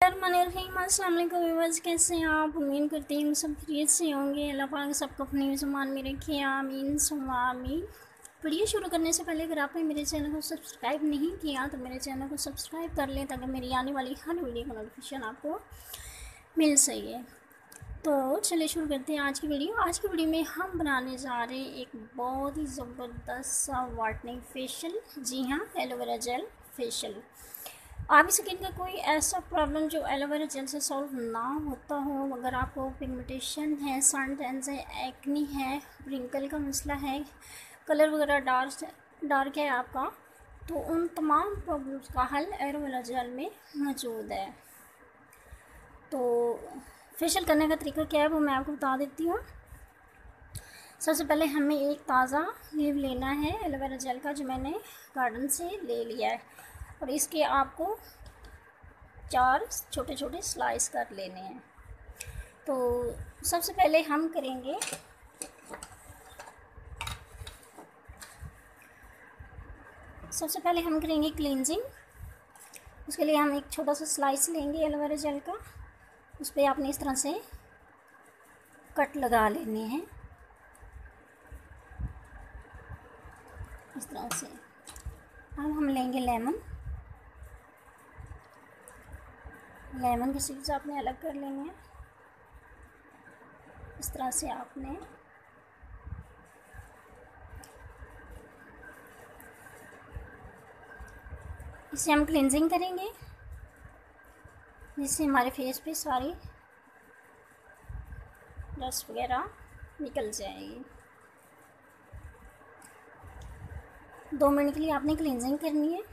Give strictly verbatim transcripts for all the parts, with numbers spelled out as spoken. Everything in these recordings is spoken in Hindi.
बिस्मिल्लाहिर्रहमानिर्रहीम। अस्सलाम वालेकुम व्यूअर्स, कैसे हैं आप? उम्मीद करती हूँ सब खैरियत से होंगे। अल्लाह पाक सबको अपनी ज़ुबान में रखे, आमीन सुम्मा आमीन। वीडियो शुरू करने से पहले अगर आपने मेरे चैनल को सब्सक्राइब नहीं किया तो मेरे चैनल को सब्सक्राइब कर लें ताकि मेरी आने वाली हर वीडियो का नोटिफिकेशन आपको मिल सके। तो चलिए शुरू करते हैं आज की वीडियो। आज की वीडियो में हम बनाने जा रहे हैं एक बहुत ही ज़बरदस्त सा वाइटनिंग फेशियल। जी हाँ, एलोवेरा जेल फेशियल। आपकी स्किन का कोई ऐसा प्रॉब्लम जो एलोवेरा जेल से सॉल्व ना होता हो, अगर आपको पिगमेंटेशन है, सन टैन्स है, एक्नी है, रिंकल का मसला है, कलर वगैरह डार्क डार्क है आपका, तो उन तमाम प्रॉब्लम्स का हल एलोवेरा जेल में मौजूद है। तो फेशियल करने का तरीका क्या है वो मैं आपको बता देती हूँ। सबसे पहले हमें एक ताज़ा लीव लेना है एलोवेरा जेल का, जो मैंने गार्डन से ले लिया है, और इसके आपको चार छोटे छोटे स्लाइस कर लेने हैं। तो सबसे पहले हम करेंगे सबसे पहले हम करेंगे क्लींजिंग। उसके लिए हम एक छोटा सा स्लाइस लेंगे एलोवेरा जेल का, उस पर आपने इस तरह से कट लगा लेने हैं, इस तरह से। अब हम लेंगे लेमन लेमन के सीड्स आपने अलग कर लेंगे हैं, इस तरह से आपने इसे हम क्लींजिंग करेंगे जिससे हमारे फेस पे सारी डस्ट वगैरह निकल जाएगी। दो मिनट के लिए आपने क्लींजिंग करनी है।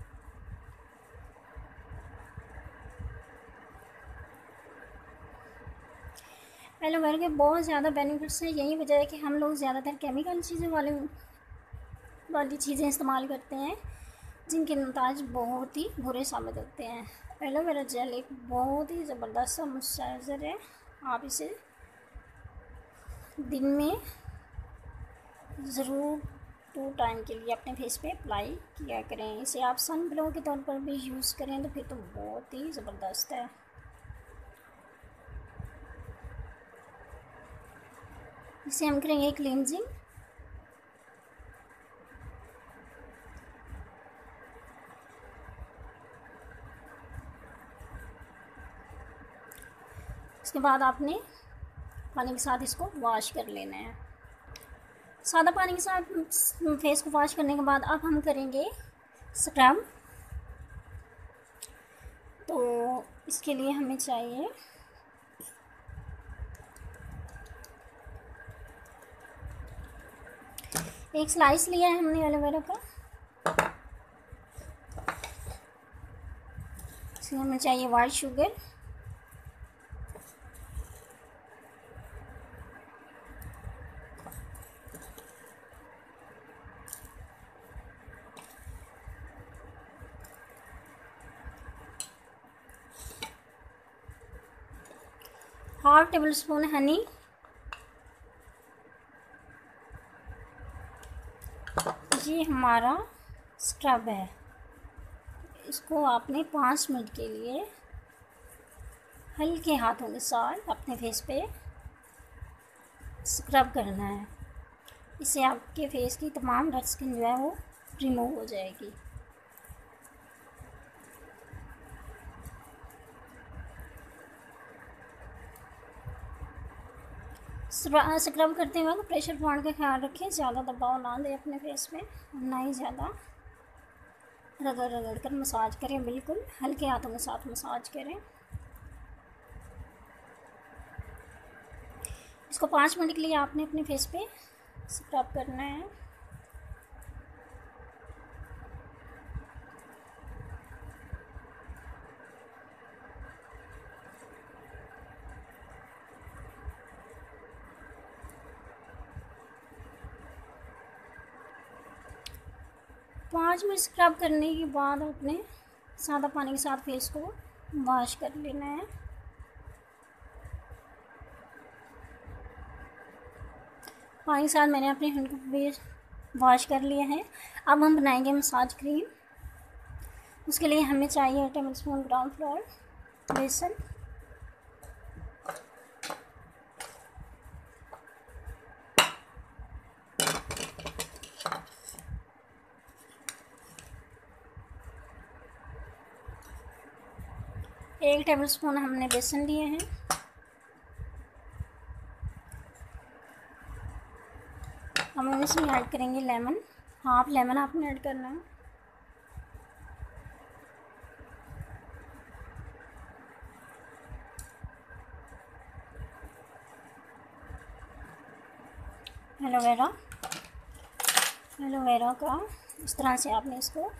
एलोवेरा के बहुत ज़्यादा बेनिफिट्स हैं। यही वजह है कि हम लोग ज़्यादातर केमिकल चीज़ें वाले वाली चीज़ें इस्तेमाल करते हैं, जिनके नतीजे बहुत ही बुरे साबित होते हैं। एलोवेरा जेल एक बहुत ही ज़बरदस्त सा मॉइस्चराइज़र है। आप इसे दिन में ज़रूर टू टाइम के लिए अपने फेस पे अप्लाई किया करें। इसे आप सन ग्लो के तौर पर भी यूज़ करें तो फिर तो बहुत ही ज़बरदस्त है। इसे हम करेंगे क्लींजिंग। उसके बाद आपने पानी के साथ इसको वॉश कर लेना है। सादा पानी के साथ फेस को वॉश करने के बाद अब हम करेंगे स्क्रब। तो इसके लिए हमें चाहिए एक स्लाइस लिया है हमने एलोवेरा का। इसमें हमें चाहिए white sugar, half tablespoon honey, ये हमारा स्क्रब है। इसको आपने पाँच मिनट के लिए हल्के हाथों के साथ अपने फेस पे स्क्रब करना है। इससे आपके फेस की तमाम डेड स्किन जो है वो रिमूव हो जाएगी। स्क्रब करते वक्त प्रेशर पॉइंट का ख्याल रखें, ज़्यादा दबाव ना दें अपने फेस में, ना ही ज़्यादा रगड़ रगड़ कर मसाज करें, बिल्कुल हल्के हाथों के साथ मसाज करें। इसको पाँच मिनट के लिए आपने अपने फेस पे स्क्रब करना है। पाँच मिनट स्क्रब करने के बाद अपने सादा पानी के साथ फेस को वॉश कर लेना है। पानी के साथ मैंने अपने हैंड को फेस वॉश कर लिया है। अब हम बनाएंगे मसाज क्रीम। उसके लिए हमें चाहिए टेबल स्पून ग्राउंड फ्लोर, बेसन, एक टेबलस्पून हमने बेसन लिए हैं। हम इसमें ऐड करेंगे लेमन, हाफ लेमन आपने ऐड करना है। एलोवेरा, एलोवेरा का इस तरह से आपने इसको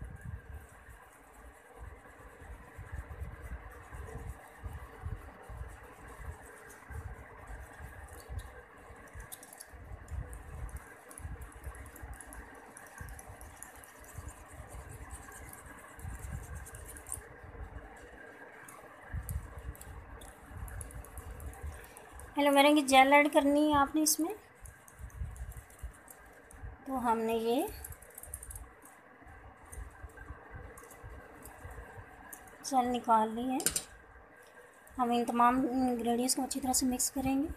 एलोवेरा की जेल ऐड करनी है आपने इसमें। तो हमने ये जेल निकाल ली है। हम इन तमाम इंग्रेडिएंट्स को अच्छी तरह से मिक्स करेंगे।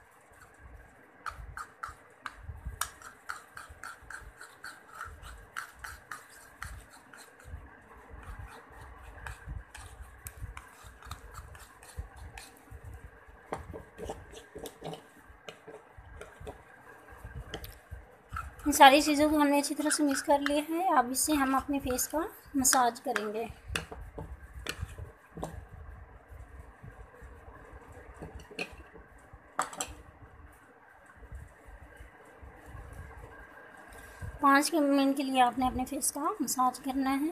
इन सारी चीज़ों को हमने अच्छी तरह से मिक्स कर लिया है। अब इससे हम अपने फेस का मसाज करेंगे। पाँच मिनट के लिए आपने अपने फेस का मसाज करना है।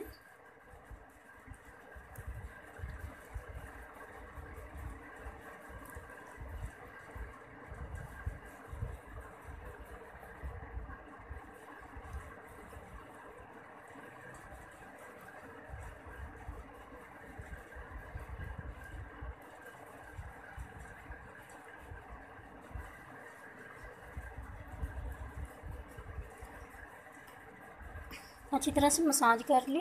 अच्छी तरह से मसाज कर ले।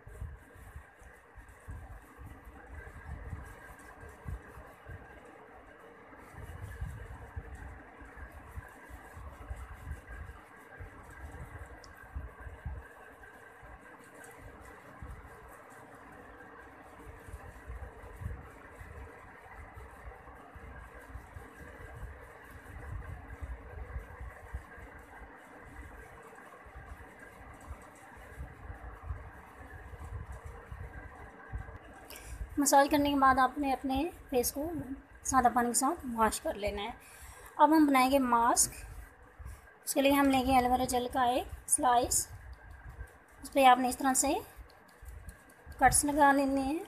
मसाज करने के बाद आपने अपने फेस को सादा पानी के साथ वॉश कर लेना है। अब हम बनाएंगे मास्क। उसके लिए हम लेंगे एलोवेरा जेल का एक स्लाइस। उस पर आपने इस तरह से कट्स लगा लेने हैं।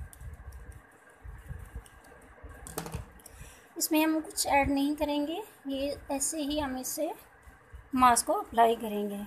इसमें हम कुछ ऐड नहीं करेंगे, ये ऐसे ही हम इससे मास्क को अप्लाई करेंगे।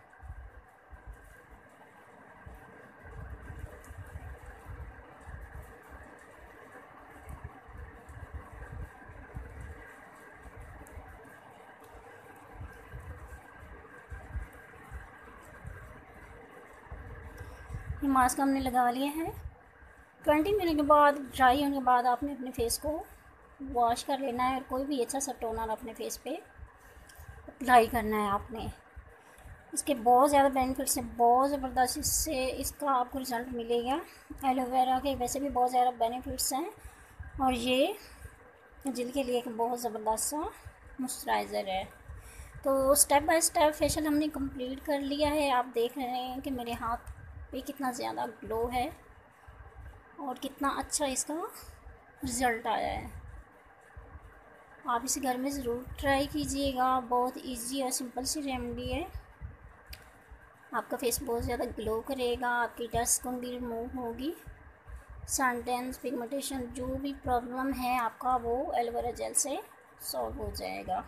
ये मास्क हमने लगा लिया है। ट्वेंटी मिनट के बाद ड्राई होने के बाद आपने अपने फेस को वॉश कर लेना है और कोई भी अच्छा सा टोनर अपने फेस पे अप्लाई करना है आपने। इसके बहुत ज़्यादा बेनिफिट्स हैं, बहुत ज़बरदस्त इससे इसका आपको रिज़ल्ट मिलेगा। एलोवेरा के वैसे भी बहुत ज़्यादा बेनिफिट्स हैं और ये जिल्द के लिए एक बहुत ज़बरदस्त सा मॉइस्चराइज़र है। तो स्टेप बाय स्टेप फेशियल हमने कंप्लीट कर लिया है। आप देख रहे हैं कि मेरे हाथ पे कितना ज़्यादा ग्लो है और कितना अच्छा इसका रिज़ल्ट आया है। आप इसे घर में ज़रूर ट्राई कीजिएगा। बहुत इजी और सिंपल सी रेमेडी है। आपका फेस बहुत ज़्यादा ग्लो करेगा, आपकी डस्ट स्किन भी रिमूव होगी, सन टैन, पिगमेंटेशन जो भी प्रॉब्लम है आपका वो एलोवेरा जेल से सॉल्व हो जाएगा।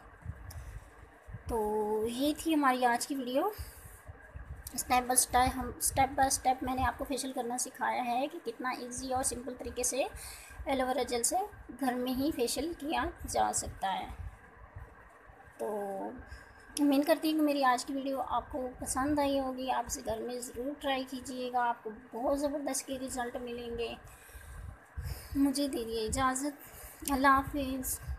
तो ये थी हमारी आज की वीडियो। स्टेप बाय स्टेप हम स्टेप बाय स्टेप मैंने आपको फेशियल करना सिखाया है कि कितना इजी और सिंपल तरीके से एलोवेरा जेल से घर में ही फेशियल किया जा सकता है। तो उम्मीद करती हूँ कि मेरी आज की वीडियो आपको पसंद आई होगी। आप इसे घर में ज़रूर ट्राई कीजिएगा, आपको बहुत ज़बरदस्त के रिज़ल्ट मिलेंगे। मुझे दे दिए इजाज़त। अल्लाह हाफिज़।